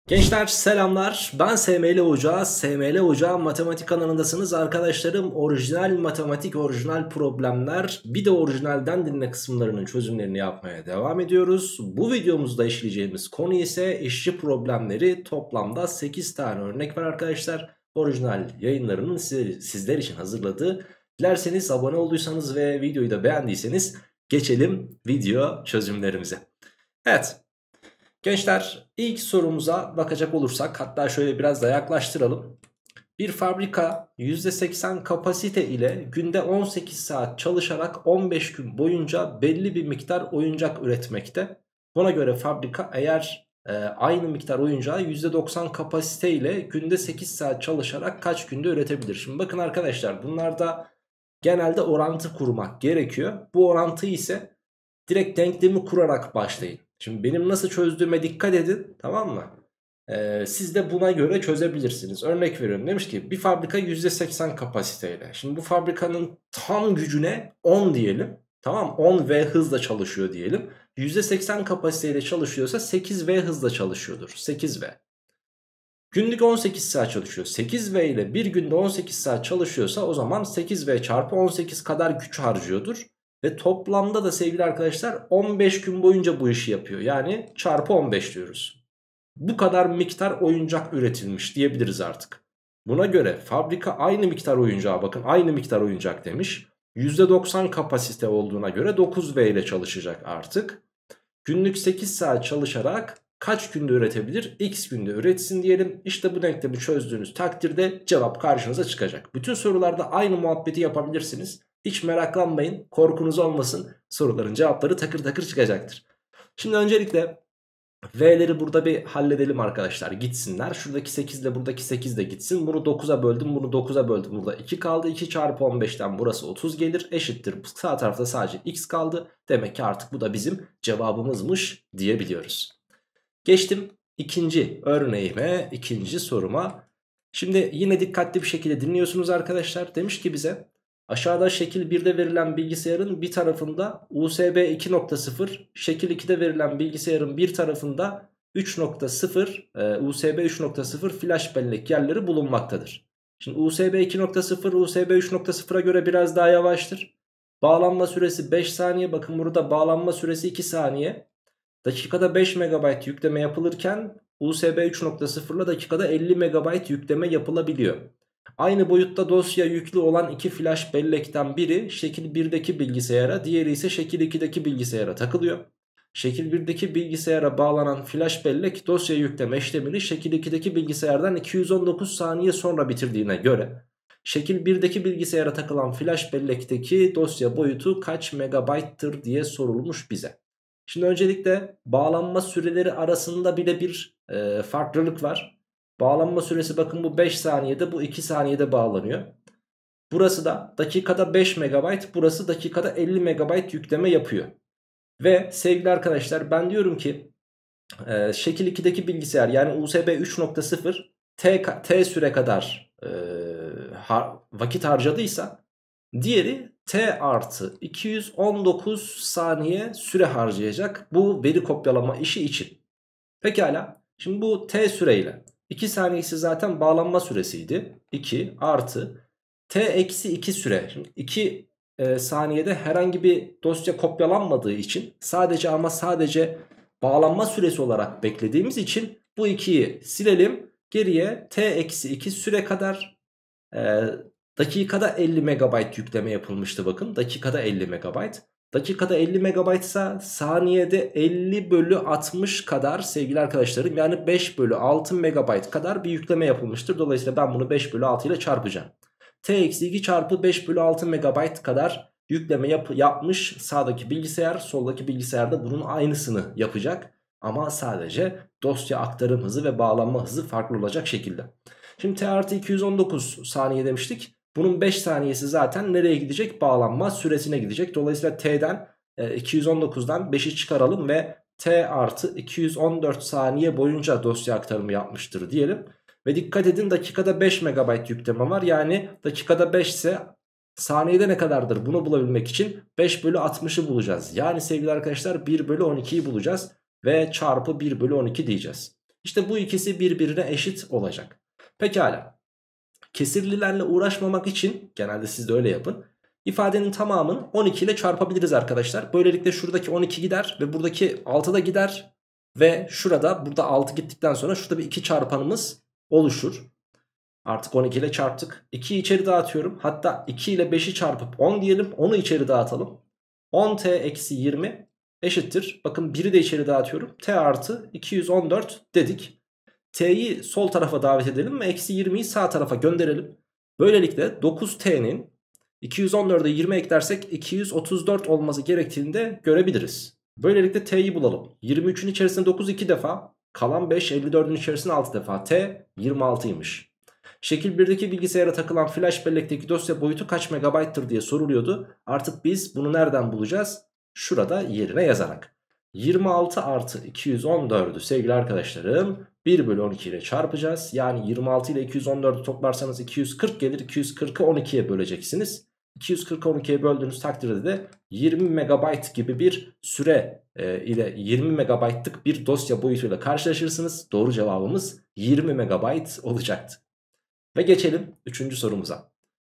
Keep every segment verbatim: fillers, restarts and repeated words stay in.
Gençler selamlar, ben S M L Hoca, S M L Hoca matematik kanalındasınız arkadaşlarım. Orijinal matematik, orijinal problemler, bir de orijinalden dinle kısımlarının çözümlerini yapmaya devam ediyoruz. Bu videomuzda işleyeceğimiz konu ise işçi problemleri. Toplamda sekiz tane örnek var arkadaşlar. Orijinal yayınlarının sizler için hazırladığı. Dilerseniz abone olduysanız ve videoyu da beğendiyseniz geçelim video çözümlerimize. Evet. Gençler, ilk sorumuza bakacak olursak, hatta şöyle biraz da yaklaştıralım. Bir fabrika yüzde seksen kapasite ile günde on sekiz saat çalışarak on beş gün boyunca belli bir miktar oyuncak üretmekte. Buna göre fabrika eğer e, aynı miktar oyuncağı yüzde doksan kapasite ile günde sekiz saat çalışarak kaç günde üretebilir? Şimdi bakın arkadaşlar, bunlarda genelde orantı kurmak gerekiyor. Bu orantıyı ise direkt denklemi kurarak başlayın. Şimdi benim nasıl çözdüğüme dikkat edin, tamam mı? Ee, siz de buna göre çözebilirsiniz. Örnek veriyorum, demiş ki bir fabrika yüzde seksen kapasiteyle. Şimdi bu fabrikanın tam gücüne on diyelim. Tamam, on watt hızla çalışıyor diyelim. yüzde seksen kapasiteyle çalışıyorsa sekiz watt hızla çalışıyordur. sekiz watt. Günlük on sekiz saat çalışıyor. sekiz watt ile bir günde on sekiz saat çalışıyorsa o zaman sekiz watt çarpı on sekiz kadar güç harcıyordur. Ve toplamda da sevgili arkadaşlar on beş gün boyunca bu işi yapıyor. Yani çarpı on beş diyoruz. Bu kadar miktar oyuncak üretilmiş diyebiliriz artık. Buna göre fabrika aynı miktar oyuncağa, bakın aynı miktar oyuncak demiş. yüzde doksan kapasite olduğuna göre dokuz watt ile çalışacak artık. Günlük sekiz saat çalışarak kaç günde üretebilir? X günde üretsin diyelim. İşte bu denklemi çözdüğünüz takdirde cevap karşınıza çıkacak. Bütün sorularda aynı muhabbeti yapabilirsiniz. Hiç meraklanmayın, korkunuz olmasın, soruların cevapları takır takır çıkacaktır. Şimdi öncelikle V'leri burada bir halledelim arkadaşlar, gitsinler. Şuradaki sekiz ile buradaki sekiz de gitsin. Bunu dokuza böldüm, bunu dokuza böldüm. Burada iki kaldı. iki çarpı on beşten burası otuz gelir. Eşittir. Sağ tarafta sadece x kaldı. Demek ki artık bu da bizim cevabımızmış diyebiliyoruz. Geçtim ikinci örneğime, ikinci soruma. Şimdi yine dikkatli bir şekilde dinliyorsunuz arkadaşlar. Demiş ki bize, aşağıda şekil birde verilen bilgisayarın bir tarafında U S B iki nokta sıfır, şekil ikide verilen bilgisayarın bir tarafında üç nokta sıfır, e, U S B üç nokta sıfır flash bellek yerleri bulunmaktadır. Şimdi U S B iki nokta sıfır U S B üç nokta sıfıra göre biraz daha yavaştır. Bağlanma süresi beş saniye. Bakın burada bağlanma süresi iki saniye. Dakikada beş megabayt yükleme yapılırken U S B üç nokta sıfır ile dakikada elli megabayt yükleme yapılabiliyor. Aynı boyutta dosya yüklü olan iki flash bellekten biri şekil birdeki bilgisayara, diğeri ise şekil ikideki bilgisayara takılıyor. Şekil birdeki bilgisayara bağlanan flash bellek dosya yükleme işlemini şekil ikideki bilgisayardan iki yüz on dokuz saniye sonra bitirdiğine göre şekil birdeki bilgisayara takılan flash bellekteki dosya boyutu kaç megabayttır diye sorulmuş bize. Şimdi öncelikle bağlanma süreleri arasında bile bir e, farklılık var. Bağlanma süresi bakın bu beş saniyede, bu iki saniyede bağlanıyor. Burası da dakikada beş megabayt, burası dakikada elli megabayt yükleme yapıyor. Ve sevgili arkadaşlar, ben diyorum ki e, şekil ikideki bilgisayar yani U S B üç nokta sıfır t, t süre kadar e, ha, vakit harcadıysa diğeri t artı iki yüz on dokuz saniye süre harcayacak bu veri kopyalama işi için. Pekala, şimdi bu t süreyle iki saniyesi zaten bağlanma süresiydi. iki artı t eksi iki süre. Şimdi iki e, saniyede herhangi bir dosya kopyalanmadığı için sadece ama sadece bağlanma süresi olarak beklediğimiz için bu ikiyi silelim. Geriye t eksi iki süre kadar e, dakikada elli megabayt yükleme yapılmıştı bakın. Dakikada elli megabayt. Dakikada elli megabayt ise saniyede elli bölü altmış kadar sevgili arkadaşlarım, yani beş bölü altı megabayt kadar bir yükleme yapılmıştır. Dolayısıyla ben bunu beş bölü altı ile çarpacağım. t eksi iki çarpı beş bölü altı megabayt kadar yükleme yap yapmış sağdaki bilgisayar. Soldaki bilgisayarda bunun aynısını yapacak. Ama sadece dosya aktarım hızı ve bağlanma hızı farklı olacak şekilde. Şimdi t artı iki yüz on dokuz saniye demiştik. Bunun beş saniyesi zaten nereye gidecek? Bağlanma süresine gidecek. Dolayısıyla t'den iki yüz on dokuzdan beşi çıkaralım ve t artı iki yüz on dört saniye boyunca dosya aktarımı yapmıştır diyelim. Ve dikkat edin, dakikada beş megabayt yükleme var. Yani dakikada beş ise saniyede ne kadardır? Bunu bulabilmek için beş bölü altmışı bulacağız. Yani sevgili arkadaşlar bir bölü on ikiyi bulacağız ve çarpı bir bölü on iki diyeceğiz. İşte bu ikisi birbirine eşit olacak. Pekala. Kesirlilerle uğraşmamak için genelde siz de öyle yapın. İfadenin tamamını on iki ile çarpabiliriz arkadaşlar. Böylelikle şuradaki on iki gider ve buradaki altı da gider. Ve şurada burada altı gittikten sonra şurada bir iki çarpanımız oluşur. Artık on iki ile çarptık. ikiyi içeri dağıtıyorum. Hatta iki ile beşi çarpıp on diyelim. Onu içeri dağıtalım. on t eksi yirmi eşittir. Bakın biri de içeri dağıtıyorum. T artı iki yüz on dört dedik. T'yi sol tarafa davet edelim ve eksi yirmiyi sağ tarafa gönderelim. Böylelikle dokuz t'nin iki yüz on dörde yirmi eklersek iki yüz otuz dört olması gerektiğini de görebiliriz. Böylelikle t'yi bulalım. yirmi üçün içerisinde dokuz iki defa, kalan beş, elli dördün içerisinde altı defa. T yirmi altıymış. Şekil birdeki bilgisayara takılan flash bellekteki dosya boyutu kaç megabayttır diye soruluyordu. Artık biz bunu nereden bulacağız? Şurada yerine yazarak. yirmi altı artı iki yüz on dördü sevgili arkadaşlarım bir bölü on iki ile çarpacağız. Yani yirmi altı ile iki yüz on dördü toplarsanız iki yüz kırk gelir. iki yüz kırkı on ikiye böleceksiniz. iki yüz kırkı on ikiye böldüğünüz takdirde de yirmi megabayt gibi bir süre e, ile yirmi megabaytlık bir dosya boyutuyla karşılaşırsınız. Doğru cevabımız yirmi megabayt olacaktı. Ve geçelim üçüncü sorumuza.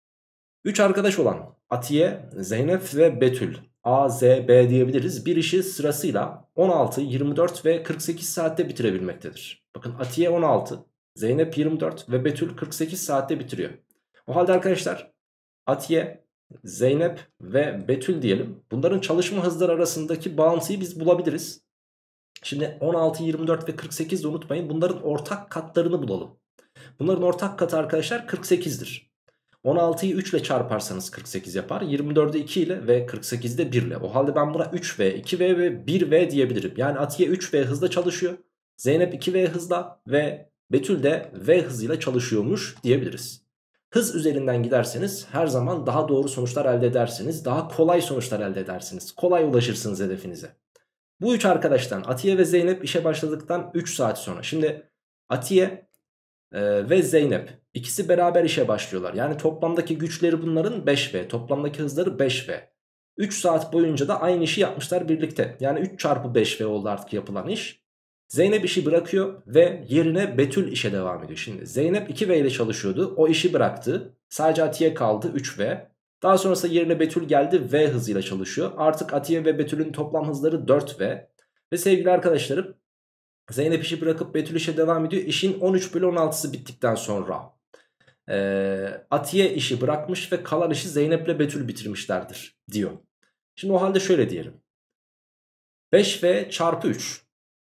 üç arkadaş olan Atiye, Zeynep ve Betül, A, Z, B diyebiliriz. Bir işi sırasıyla on altı, yirmi dört ve kırk sekiz saatte bitirebilmektedir. Bakın Atiye on altı, Zeynep yirmi dört ve Betül kırk sekiz saatte bitiriyor. O halde arkadaşlar Atiye, Zeynep ve Betül diyelim. Bunların çalışma hızları arasındaki bağıntıyı biz bulabiliriz. Şimdi on altı, yirmi dört ve kırk sekiz de unutmayın, bunların ortak katlarını bulalım. Bunların ortak katı arkadaşlar kırk sekizdir. on altıyı üç ile çarparsanız kırk sekiz yapar. yirmi dördü iki ile ve kırk sekizi de bir ile. O halde ben buna üç v, iki v ve bir v diyebilirim. Yani Atiye üç v hızla çalışıyor. Zeynep iki v hızla ve Betül de v hızıyla çalışıyormuş diyebiliriz. Hız üzerinden giderseniz her zaman daha doğru sonuçlar elde edersiniz. Daha kolay sonuçlar elde edersiniz. Kolay ulaşırsınız hedefinize. Bu üç arkadaştan Atiye ve Zeynep işe başladıktan üç saat sonra. Şimdi Atiye Ee, ve Zeynep ikisi beraber işe başlıyorlar. Yani toplamdaki güçleri bunların beş v. Toplamdaki hızları beş v. üç saat boyunca da aynı işi yapmışlar birlikte. Yani üç çarpı beş v oldu artık yapılan iş. Zeynep işi bırakıyor ve yerine Betül işe devam ediyor. Şimdi Zeynep iki v ile çalışıyordu. O işi bıraktı. Sadece Atiye kaldı üç v. Daha sonrasında yerine Betül geldi, v hızıyla çalışıyor. Artık Atiye ve Betül'ün toplam hızları dört v. Ve sevgili arkadaşlarım, Zeynep işi bırakıp Betül işe devam ediyor. İşin on üç bölü on altısı bittikten sonra ee, Atiye işi bırakmış ve kalan işi Zeynep'le Betül bitirmişlerdir diyor. Şimdi o halde şöyle diyelim. beş v çarpı üç.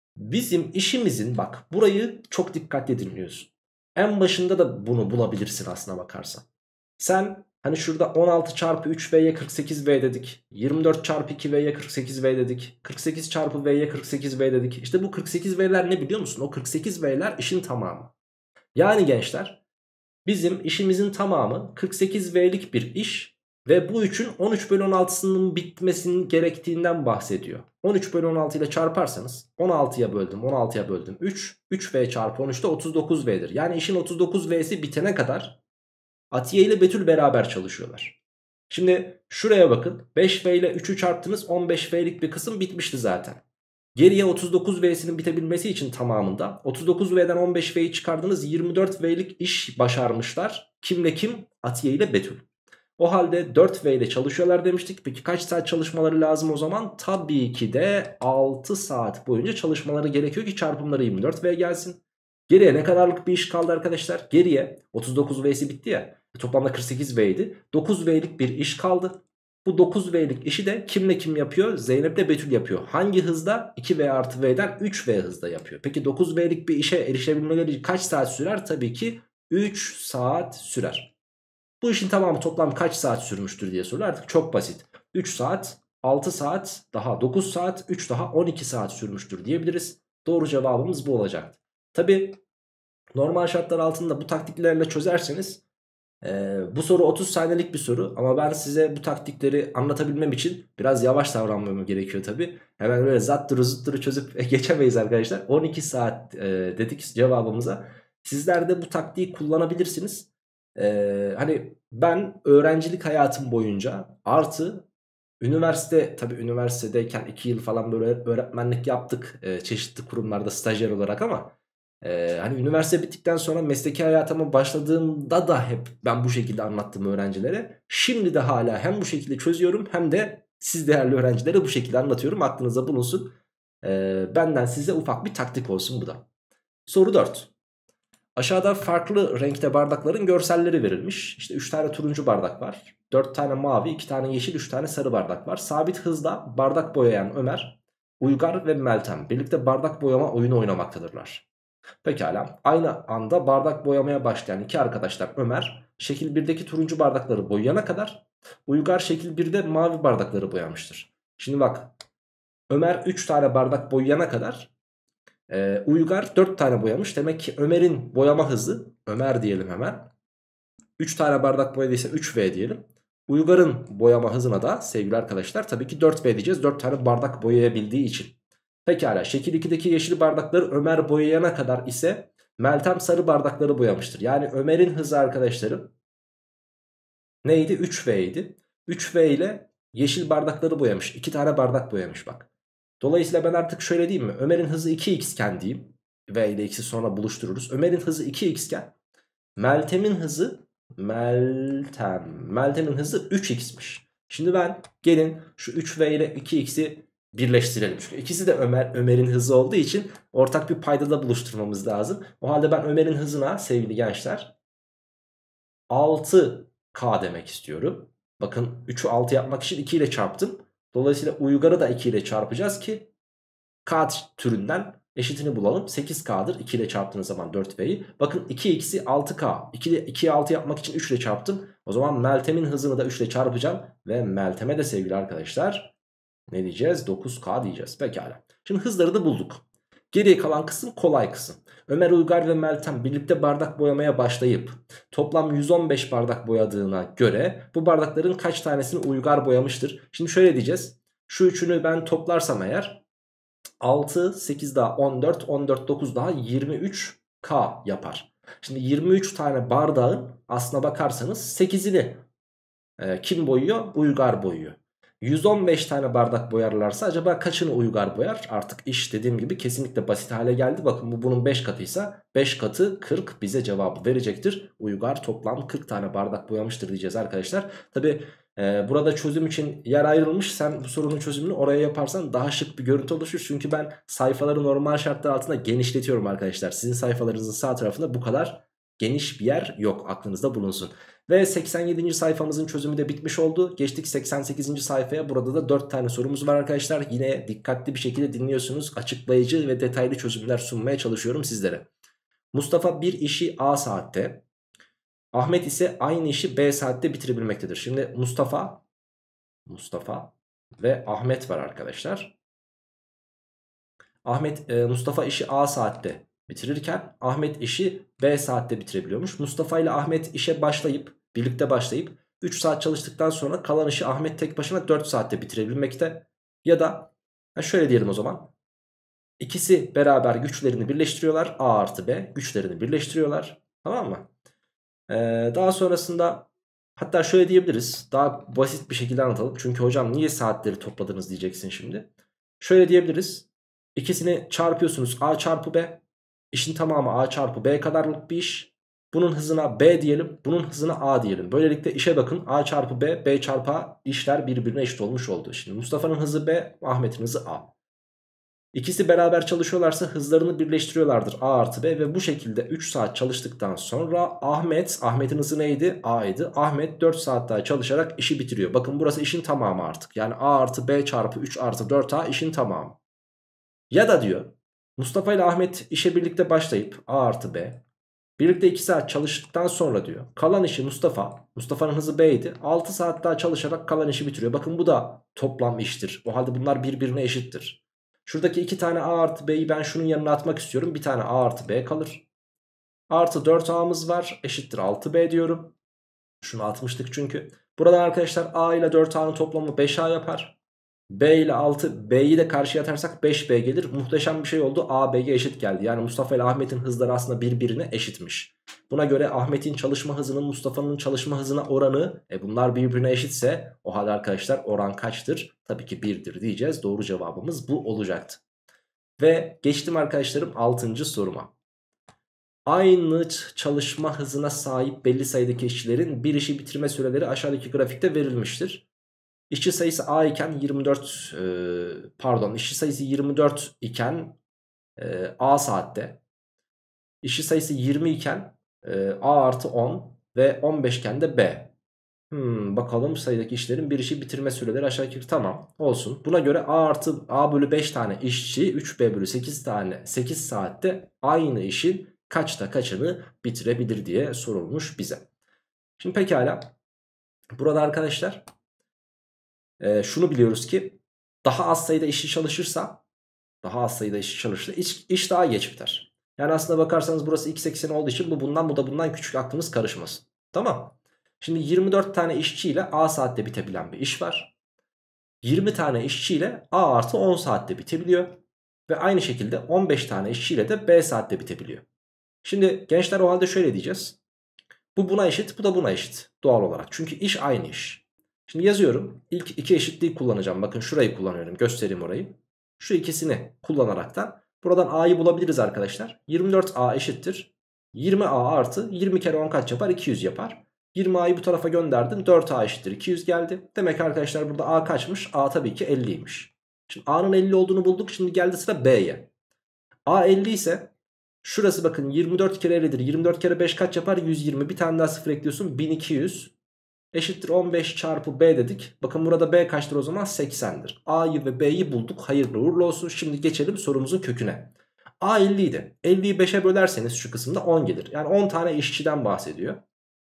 Bizim işimizin, bak burayı çok dikkatli dinliyorsun. En başında da bunu bulabilirsin aslına bakarsan. Sen hani şurada on altı çarpı üç v'ye kırk sekiz v dedik. yirmi dört çarpı iki v'ye kırk sekiz v dedik. kırk sekiz çarpı v'ye kırk sekiz v dedik. İşte bu kırk sekiz v'ler ne biliyor musun? O kırk sekiz v'ler işin tamamı. Yani gençler, bizim işimizin tamamı kırk sekiz v'lik bir iş. Ve bu üçün on üç bölü on altısının bitmesinin gerektiğinden bahsediyor. on üç bölü on altı ile çarparsanız on altıya böldüm, on altıya böldüm üç. üç v çarpı on üç de otuz dokuz v'dir. Yani işin otuz dokuz v'si bitene kadar Atiye ile Betül beraber çalışıyorlar. Şimdi şuraya bakın. beş v ile üçü çarptınız, on beş v'lik bir kısım bitmişti zaten. Geriye otuz dokuz v'sinin bitebilmesi için tamamında otuz dokuz v'den on beş v'yi çıkardınız, yirmi dört v'lik iş başarmışlar. Kimle kim? Atiye ile Betül. O halde dört v ile çalışıyorlar demiştik. Peki kaç saat çalışmaları lazım o zaman? Tabii ki de altı saat boyunca çalışmaları gerekiyor ki çarpımları yirmi dört v gelsin. Geriye ne kadarlık bir iş kaldı arkadaşlar? Geriye otuz dokuz v'si bitti ya. Toplamda kırk sekiz v'ydi. dokuz v'lik bir iş kaldı. Bu dokuz v'lik işi de kimle kim yapıyor? Zeynep'le Betül yapıyor. Hangi hızda? iki v artı v'den üç v hızda yapıyor. Peki dokuz v'lik bir işe erişebilmeleri kaç saat sürer? Tabii ki üç saat sürer. Bu işin tamamı toplam kaç saat sürmüştür diye soruyor. Artık çok basit. üç saat, altı saat, daha dokuz saat, üç daha on iki saat sürmüştür diyebiliriz. Doğru cevabımız bu olacaktı. Tabii normal şartlar altında bu taktiklerle çözerseniz e, bu soru otuz saniyelik bir soru. Ama ben size bu taktikleri anlatabilmem için biraz yavaş davranmam gerekiyor tabii. Hemen böyle zattırı zıttırı çözüp geçemeyiz arkadaşlar. on iki saat e, dedik cevabımıza. Sizler de bu taktiği kullanabilirsiniz. Ee, hani ben öğrencilik hayatım boyunca artı üniversite, tabii üniversitedeyken iki yıl falan böyle öğretmenlik yaptık e, çeşitli kurumlarda stajyer olarak, ama Ee, hani üniversite bittikten sonra mesleki hayatıma başladığımda da hep ben bu şekilde anlattım öğrencilere. Şimdi de hala hem bu şekilde çözüyorum hem de siz değerli öğrencilere bu şekilde anlatıyorum. Aklınıza bulunsun. Ee, benden size ufak bir taktik olsun bu da. Soru dört. Aşağıda farklı renkte bardakların görselleri verilmiş. İşte üç tane turuncu bardak var. dört tane mavi, iki tane yeşil, üç tane sarı bardak var. Sabit hızla bardak boyayan Ömer, Uygar ve Meltem birlikte bardak boyama oyunu oynamaktadırlar. Pekala. Aynı anda bardak boyamaya başlayan iki arkadaşlar Ömer, şekil birdeki turuncu bardakları boyayana kadar Uygar şekil birde mavi bardakları boyamıştır. Şimdi bak, Ömer üç tane bardak boyayana kadar Ee, Uygar dört tane boyamış. Demek ki Ömer'in boyama hızı, Ömer diyelim hemen, üç tane bardak boyadıysa üç V diyelim. Uygar'ın boyama hızına da sevgili arkadaşlar tabii ki dört V diyeceğiz. dört tane bardak boyayabildiği için. Pekala, şekil ikideki yeşil bardakları Ömer boyayana kadar ise Meltem sarı bardakları boyamıştır. Yani Ömer'in hızı arkadaşlarım neydi? üç V idi. üç V ile yeşil bardakları boyamış. iki tane bardak boyamış bak. Dolayısıyla ben artık şöyle diyeyim mi? Ömer'in hızı iki x iken diyeyim. V ile x'i sonra buluştururuz. Ömer'in hızı iki x iken Meltem'in hızı Meltem. Meltem'in hızı üç x'miş. Şimdi ben gelin şu üç V ile iki x'i birleştirelim. Çünkü ikisi de Ömer Ömer'in hızı olduğu için ortak bir paydada buluşturmamız lazım. O halde ben Ömer'in hızına sevgili gençler altı K demek istiyorum. Bakın üçü altı yapmak için iki ile çarptım. Dolayısıyla Uygar'ı da iki ile çarpacağız ki K türünden eşitini bulalım. sekiz K'dır. iki ile çarptığınız zaman dört V'yi. Bakın iki x'i altı K. ikiye altı yapmak için üç ile çarptım. O zaman Meltem'in hızını da üç ile çarpacağım. Ve Meltem'e de sevgili arkadaşlar ne diyeceğiz? dokuz K diyeceğiz. Pekala. Şimdi hızları da bulduk. Geriye kalan kısım kolay kısım. Ömer, Uygar ve Meltem birlikte bardak boyamaya başlayıp toplam yüz on beş bardak boyadığına göre bu bardakların kaç tanesini Uygar boyamıştır? Şimdi şöyle diyeceğiz. Şu üçünü ben toplarsam eğer altı, sekiz daha on dört, on dört dokuz daha yirmi üç K yapar. Şimdi yirmi üç tane bardağın aslına bakarsanız sekizini e, kim boyuyor? Uygar boyuyor. yüz on beş tane bardak boyarlarsa acaba kaçını Uygar boyar? Artık iş dediğim gibi kesinlikle basit hale geldi. Bakın bu bunun beş katıysa beş katı kırk bize cevabı verecektir. Uygar toplam kırk tane bardak boyamıştır diyeceğiz arkadaşlar. Tabi e, burada çözüm için yer ayrılmış. Sen bu sorunun çözümünü oraya yaparsan daha şık bir görüntü oluşur. Çünkü ben sayfaları normal şartlar altında genişletiyorum arkadaşlar. Sizin sayfalarınızın sağ tarafında bu kadar geniş bir yer yok, aklınızda bulunsun. Ve seksen yedinci sayfamızın çözümü de bitmiş oldu. Geçtik seksen sekizinci sayfaya. Burada da dört tane sorumuz var arkadaşlar. Yine dikkatli bir şekilde dinliyorsunuz. Açıklayıcı ve detaylı çözümler sunmaya çalışıyorum sizlere. Mustafa bir işi A saatte, Ahmet ise aynı işi B saatte bitirebilmektedir. Şimdi Mustafa Mustafa ve Ahmet var arkadaşlar. Ahmet e, Mustafa işi A saatte bitirirken Ahmet işi B saatte bitirebiliyormuş. Mustafa ile Ahmet işe başlayıp birlikte başlayıp üç saat çalıştıktan sonra kalan işi Ahmet tek başına dört saatte bitirebilmekte. Ya da şöyle diyelim o zaman. İkisi beraber güçlerini birleştiriyorlar. A artı B güçlerini birleştiriyorlar. Tamam mı? Ee, daha sonrasında hatta şöyle diyebiliriz. Daha basit bir şekilde anlatalım. Çünkü hocam niye saatleri topladınız diyeceksin şimdi. Şöyle diyebiliriz. İkisini çarpıyorsunuz, A çarpı B. İşin tamamı A çarpı B kadarlık bir iş. Bunun hızına B diyelim, bunun hızına A diyelim. Böylelikle işe bakın, A çarpı B, B çarpı A, işler birbirine eşit olmuş oldu. Şimdi Mustafa'nın hızı B, Ahmet'in hızı A. İkisi beraber çalışıyorlarsa hızlarını birleştiriyorlardır, A artı B. Ve bu şekilde üç saat çalıştıktan sonra Ahmet, Ahmet'in hızı neydi? A'ydı. Ahmet dört saat daha çalışarak işi bitiriyor. Bakın burası işin tamamı artık. Yani A artı B çarpı üç artı dört A işin tamamı. Ya da diyor Mustafa ile Ahmet işe birlikte başlayıp A artı B birlikte iki saat çalıştıktan sonra diyor kalan işi Mustafa, Mustafa'nın hızı B'ydi, altı saat daha çalışarak kalan işi bitiriyor. Bakın bu da toplam iştir. O halde bunlar birbirine eşittir. Şuradaki iki tane A artı B'yi ben şunun yanına atmak istiyorum. Bir tane A artı B kalır. Artı dört A'mız var, eşittir altı B diyorum. Şunu atmıştık çünkü. Buradan arkadaşlar A ile dört A'nın toplamı beş A yapar. B ile altı, B'yi de karşıya atarsak beş B gelir. Muhteşem bir şey oldu. A B'ye eşit geldi. Yani Mustafa ile Ahmet'in hızları aslında birbirine eşitmiş. Buna göre Ahmet'in çalışma hızının Mustafa'nın çalışma hızına oranı, e bunlar birbirine eşitse o halde arkadaşlar oran kaçtır? Tabii ki birdir diyeceğiz. Doğru cevabımız bu olacaktı. Ve geçtim arkadaşlarım altıncı soruma. Aynı çalışma hızına sahip belli sayıdaki işçilerin bir işi bitirme süreleri aşağıdaki grafikte verilmiştir. İşçi sayısı A iken yirmi dört e, pardon işçi sayısı yirmi dört iken e, A saatte. İşçi sayısı yirmi iken e, A artı on ve on beş iken de B. Hmm, bakalım sayıdaki işlerin bir işi bitirme süreleri aşağıdaki gibi, tamam olsun. Buna göre A artı A bölü beş tane işçi üç B bölü sekiz tane sekiz saatte aynı işin kaçta kaçını bitirebilir diye sorulmuş bize. Şimdi pekala burada arkadaşlar e, şunu biliyoruz ki daha az sayıda işçi çalışırsa daha az sayıda işçi çalışırsa iş, iş daha geç biter. Yani aslına bakarsanız burası x ekseni olduğu için bu bundan bu da bundan küçük, aklınız karışmasın. Tamam. Şimdi yirmi dört tane işçiyle A saatte bitebilen bir iş var. yirmi tane işçiyle A artı on saatte bitebiliyor. Ve aynı şekilde on beş tane işçiyle de B saatte bitebiliyor. Şimdi gençler o halde şöyle diyeceğiz. Bu buna eşit, bu da buna eşit doğal olarak. Çünkü iş aynı iş. Şimdi yazıyorum. İlk iki eşitliği kullanacağım. Bakın şurayı kullanıyorum. Göstereyim orayı. Şu ikisini kullanarak da buradan A'yı bulabiliriz arkadaşlar. yirmi dört A eşittir yirmi A artı yirmi kere on kaç yapar? iki yüz yapar. yirmi A'yı bu tarafa gönderdim. dört A eşittir iki yüz geldi. Demek ki arkadaşlar burada A kaçmış? A tabii ki elliymiş. Şimdi A'nın elli olduğunu bulduk. Şimdi geldi sıra B'ye. A elli ise şurası bakın yirmi dört kere ellidir. yirmi dört kere beş kaç yapar? yüz yirmi. Bir tane daha sıfır ekliyorsun. bin iki yüz eşittir on beş çarpı B dedik. Bakın burada B kaçtır o zaman? seksendir. A'yı ve B'yi bulduk. Hayırlı uğurlu olsun. Şimdi geçelim sorumuzun köküne. A elli idi. elliyi beşe bölerseniz şu kısımda on gelir. Yani on tane işçiden bahsediyor.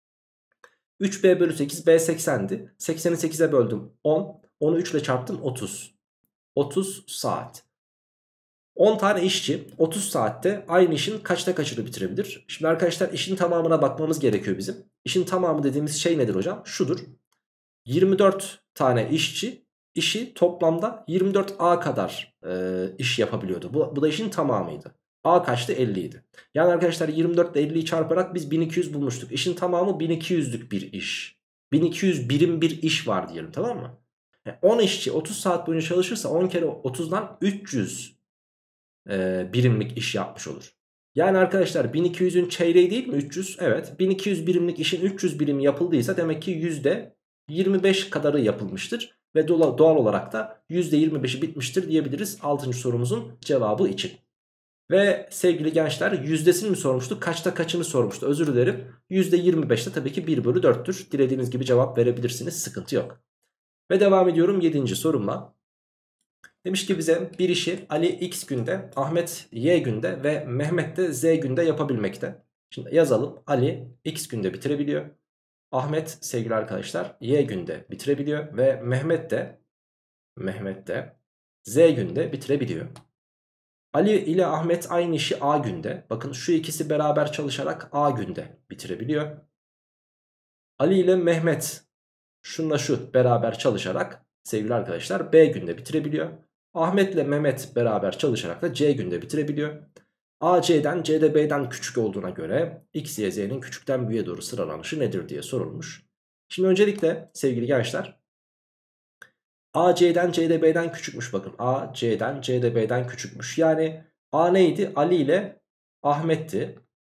üç B bölü sekiz, B seksendi. sekseni sekize böldüm on. onu üç ile çarptım otuz. otuz saat. on tane işçi otuz saatte aynı işin kaçta kaçını bitirebilir? Şimdi arkadaşlar işin tamamına bakmamız gerekiyor bizim. İşin tamamı dediğimiz şey nedir hocam? Şudur. yirmi dört tane işçi işi toplamda yirmi dört A kadar e, iş yapabiliyordu. Bu, bu da işin tamamıydı. A kaçtı? elli idi. Yani arkadaşlar yirmi dört ile elliyi çarparak biz bin iki yüz bulmuştuk. İşin tamamı bin iki yüzlük bir iş. bin iki yüz birim bir iş var diyelim, tamam mı? Yani on işçi otuz saat boyunca çalışırsa on kere otuzdan üç yüz e, birimlik iş yapmış olur. Yani arkadaşlar bin iki yüzün çeyreği değil mi üç yüz? Evet, bin iki yüz birimlik işin üç yüz birim yapıldıysa demek ki yüzde yirmi beş kadarı yapılmıştır. Ve doğal olarak da yüzde yirmi beşi bitmiştir diyebiliriz altıncı sorumuzun cevabı için. Ve sevgili gençler yüzdesini mi sormuştuk? Kaçta kaçını sormuştu? Özür dilerim. yüzde yirmi beşte tabii ki bir bölü dörttür. Dilediğiniz gibi cevap verebilirsiniz. Sıkıntı yok. Ve devam ediyorum yedinci sorumla. Demiş ki bize bir işi Ali X günde, Ahmet Y günde ve Mehmet de Z günde yapabilmekte. Şimdi yazalım. Ali X günde bitirebiliyor. Ahmet sevgili arkadaşlar Y günde bitirebiliyor ve Mehmet de Mehmet de Z günde bitirebiliyor. Ali ile Ahmet aynı işi A günde. Bakın şu ikisi beraber çalışarak A günde bitirebiliyor. Ali ile Mehmet şunla şu beraber çalışarak sevgili arkadaşlar B günde bitirebiliyor. Ahmet ile Mehmet beraber çalışarak da C günde bitirebiliyor. A C'den, C de B'den küçük olduğuna göre X, Y, Z'nin küçükten büyüğe doğru sıralanışı nedir diye sorulmuş. Şimdi öncelikle sevgili gençler A C'den, C de B'den küçükmüş bakın. A C'den, C de B'den küçükmüş. Yani A neydi? Ali ile Ahmet'ti.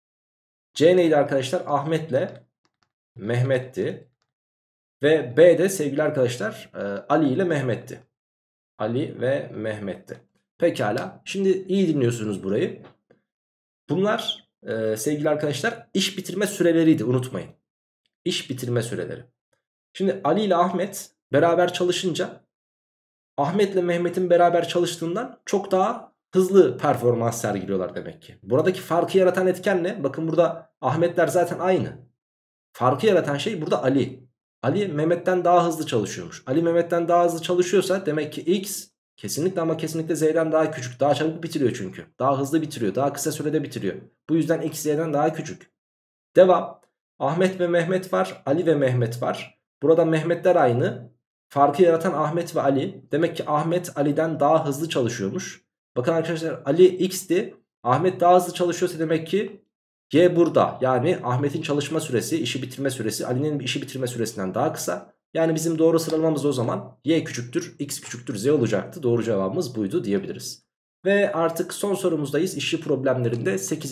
C neydi arkadaşlar? Ahmet ile Mehmet'ti. Ve B de sevgili arkadaşlar Ali ile Mehmet'ti. Ali ve Mehmet'ti. Pekala. Şimdi iyi dinliyorsunuz burayı. Bunlar e, sevgili arkadaşlar iş bitirme süreleriydi, unutmayın. İş bitirme süreleri. Şimdi Ali ile Ahmet beraber çalışınca Ahmet ile Mehmet'in beraber çalıştığından çok daha hızlı performans sergiliyorlar demek ki. Buradaki farkı yaratan etken ne? Bakın burada Ahmetler zaten aynı. Farkı yaratan şey burada Ali. Ali Mehmet'ten daha hızlı çalışıyormuş. Ali Mehmet'ten daha hızlı çalışıyorsa demek ki X kesinlikle ama kesinlikle Z'den daha küçük. Daha çabuk bitiriyor çünkü. Daha hızlı bitiriyor. Daha kısa sürede bitiriyor. Bu yüzden X Z'den daha küçük. Devam. Ahmet ve Mehmet var. Ali ve Mehmet var. Burada Mehmetler aynı. Farkı yaratan Ahmet ve Ali. Demek ki Ahmet Ali'den daha hızlı çalışıyormuş. Bakın arkadaşlar Ali X'ti. Ahmet daha hızlı çalışıyorsa demek ki Y burada. Yani Ahmet'in çalışma süresi, işi bitirme süresi Ali'nin işi bitirme süresinden daha kısa. Yani bizim doğru sıralamamız o zaman Y küçüktür, X küçüktür, Z olacaktı. Doğru cevabımız buydu diyebiliriz. Ve artık son sorumuzdayız. İşçi problemlerinde sekizinci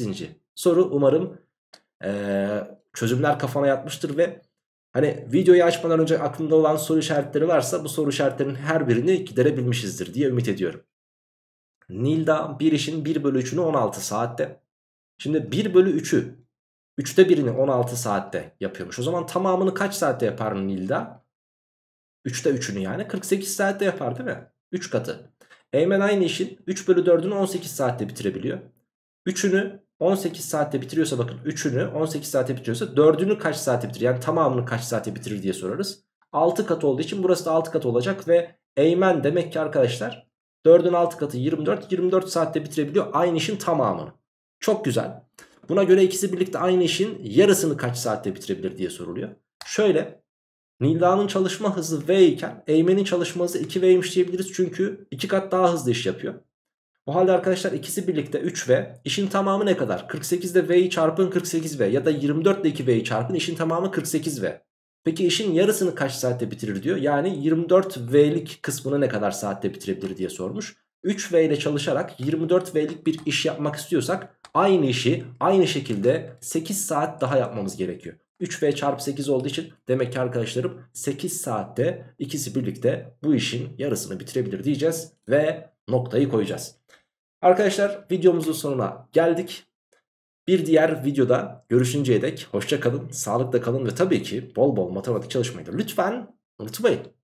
Soru umarım ee, çözümler kafana yatmıştır ve hani videoyu açmadan önce aklımda olan soru işaretleri varsa bu soru işaretlerinin her birini giderebilmişizdir diye ümit ediyorum. Nilda bir işin bir bölü üçünü on altı saatte. Şimdi bir bölü üçü, üçte birini on altı saatte yapıyormuş. O zaman tamamını kaç saatte yapar Nilda? üçte üçünü yani kırk sekiz saatte yapar değil mi? üç katı. Eymen aynı işin üç bölü dördünü on sekiz saatte bitirebiliyor. üçünü on sekiz saatte bitiriyorsa, bakın üçünü on sekiz saatte bitiriyorsa dördünü kaç saatte bitirir? Yani tamamını kaç saatte bitirir diye sorarız. altı katı olduğu için burası da altı katı olacak ve Eymen demek ki arkadaşlar dördün altı katı yirmi dört, yirmi dört saatte bitirebiliyor aynı işin tamamını. Çok güzel. Buna göre ikisi birlikte aynı işin yarısını kaç saatte bitirebilir diye soruluyor. Şöyle, Nilda'nın çalışma hızı V iken Eymen'in çalışma hızı iki V'ymiş diyebiliriz. Çünkü iki kat daha hızlı iş yapıyor. O halde arkadaşlar ikisi birlikte üç V. İşin tamamı ne kadar? kırk sekiz ile V'yi çarpın kırk sekiz V. Ya da yirmi dört ile iki V'yi çarpın, işin tamamı kırk sekiz V. Peki işin yarısını kaç saatte bitirir diyor. Yani yirmi dört V'lik kısmını ne kadar saatte bitirebilir diye sormuş. üç V ile çalışarak yirmi dört V'lik bir iş yapmak istiyorsak aynı işi aynı şekilde sekiz saat daha yapmamız gerekiyor. üç V çarpı sekiz olduğu için demek ki arkadaşlarım sekiz saatte ikisi birlikte bu işin yarısını bitirebilir diyeceğiz ve noktayı koyacağız. Arkadaşlar videomuzun sonuna geldik. Bir diğer videoda görüşünceye dek hoşça kalın, sağlıkla kalın ve tabii ki bol bol matematik çalışmayı da lütfen unutmayın.